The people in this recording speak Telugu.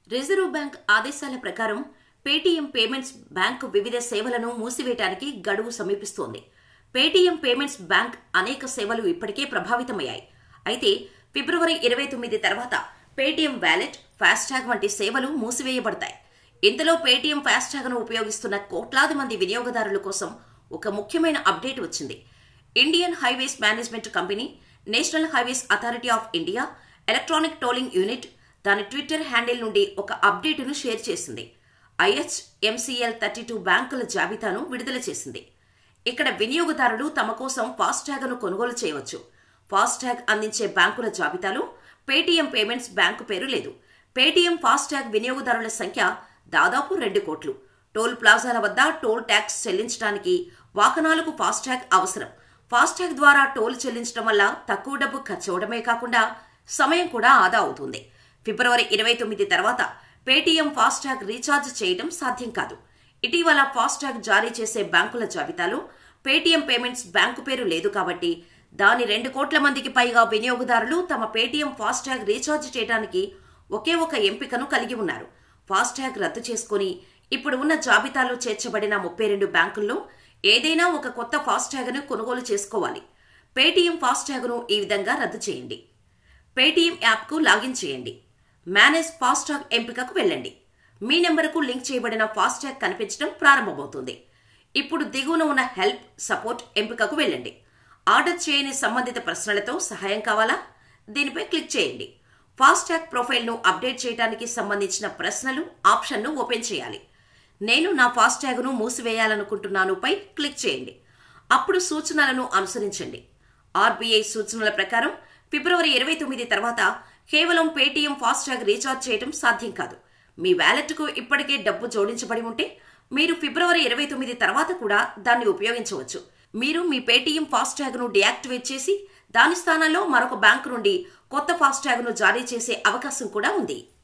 రిజర్వ్ బ్యాంక్ ఆదేశాల ప్రకారం పేటీఎం పేమెంట్స్ బ్యాంక్ వివిధ సేవలను మూసివేయడానికి గడువు సమీపిస్తోంది. పేటీఎం పేమెంట్స్ బ్యాంక్ అనేక సేవలు ఇప్పటికే ప్రభావితమయ్యాయి. అయితే ఫిబ్రవరి 29 తర్వాత పేటీఎం వాలెట్, ఫాస్టాగ్ వంటి సేవలు మూసివేయబడతాయి. ఇంతలో పేటీఎం ఫాస్టాగ్ను ఉపయోగిస్తున్న కోట్లాది మంది వినియోగదారుల కోసం ఒక ముఖ్యమైన అప్డేట్ వచ్చింది. Indian highways management company, national highways authority of India, electronic tolling unit దాని ట్విట్టర్ హ్యాండిల్ నుండి ఒక అప్డేటును షేర్ చేసింది. IHMCL 32 బ్యాంకుల జాబితాను విడుదల చేసింది. ఇక్కడ వినియోగదారులు తమ కోసం ఫాస్టాగ్ను కొనుగోలు చేయవచ్చు. ఫాస్టాగ్ అందించే బ్యాంకుల జాబితాలో పేటీఎం పేమెంట్స్ బ్యాంకు పేరు లేదు. పేటీఎం ఫాస్టాగ్ వినియోగదారుల సంఖ్య దాదాపు 2 కోట్లు. టోల్ ప్లాజాల వద్ద టోల్ ట్యాక్స్ చెల్లించడానికి వాహనాలకు ఫాస్టాగ్ అవసరం. ఫాస్టాగ్ ద్వారా టోల్ చెల్లించడం వల్ల తక్కువ డబ్బు ఖర్చవడమే కాకుండా సమయం కూడా ఆదా అవుతుంది. ఫిబ్రవరి 29 తర్వాత పేటీఎం ఫాస్టాగ్ రీఛార్జ్ చేయడం సాధ్యం కాదు. ఇటీవల ఫాస్టాగ్ జారీ చేసే బ్యాంకుల జాబితాలో పేటీఎం పేమెంట్స్ బ్యాంకు పేరు లేదు కాబట్టి దాని 2 కోట్ల మందికి పైగా వినియోగదారులు తమ పేటీఎం ఫాస్టాగ్ రీఛార్జ్ చేయడానికి ఒకే ఒక ఎంపికను కలిగి ఉన్నారు. ఫాస్టాగ్ రద్దు చేసుకుని ఇప్పుడు ఉన్న జాబితాలో చేర్చబడిన 32 బ్యాంకుల్లో ఏదైనా ఒక కొత్త ఫాస్టాగ్ను కొనుగోలు చేసుకోవాలి. పేటీఎం ఫాస్టాగ్ను ఈ విధంగా రద్దు చేయండి. పేటీఎం యాప్కు లాగిన్ చేయండి. మేనేజ్ ఫాస్టాగ్ ఎంపికకు వెళ్ళండి. మీ నెంబర్కు లింక్ చేయబడిన ఫాస్టాగ్ కనిపించడం ప్రారంభమవుతుంది. ఇప్పుడు దిగువన ఉన్న హెల్ప్, సపోర్ట్ ఎంపికకు వెళ్ళండి. ఆర్డర్ చేయని సంబంధిత ప్రశ్నలతో సహాయం కావాలా? దీనిపై క్లిక్ చేయండి. ఫాస్టాగ్ ప్రొఫైల్ను అప్డేట్ చేయడానికి సంబంధించిన ప్రశ్నలు ఆప్షన్ను ఓపెన్ చేయాలి. నేను నా ఫాస్టాగ్ను మూసివేయాలనుకుంటున్నాను పై క్లిక్ చేయండి. అప్పుడు సూచనలను అనుసరించండి. RBI సూచనల ప్రకారం ఫిబ్రవరి 29 తర్వాత కేవలం పేటీఎం ఫాస్టాగ్ రీఛార్జ్ చేయడం సాధ్యం కాదు. మీ వ్యాలెట్కు ఇప్పటికే డబ్బు జోడించబడి ఉంటే మీరు ఫిబ్రవరి 29 తర్వాత కూడా దాన్ని ఉపయోగించవచ్చు. మీరు మీ పేటీఎం ఫాస్టాగ్ను డియాక్టివేట్ చేసి దాని స్థానంలో మరొక బ్యాంకు నుండి కొత్త ఫాస్టాగ్ను జారీ చేసే అవకాశం కూడా ఉంది.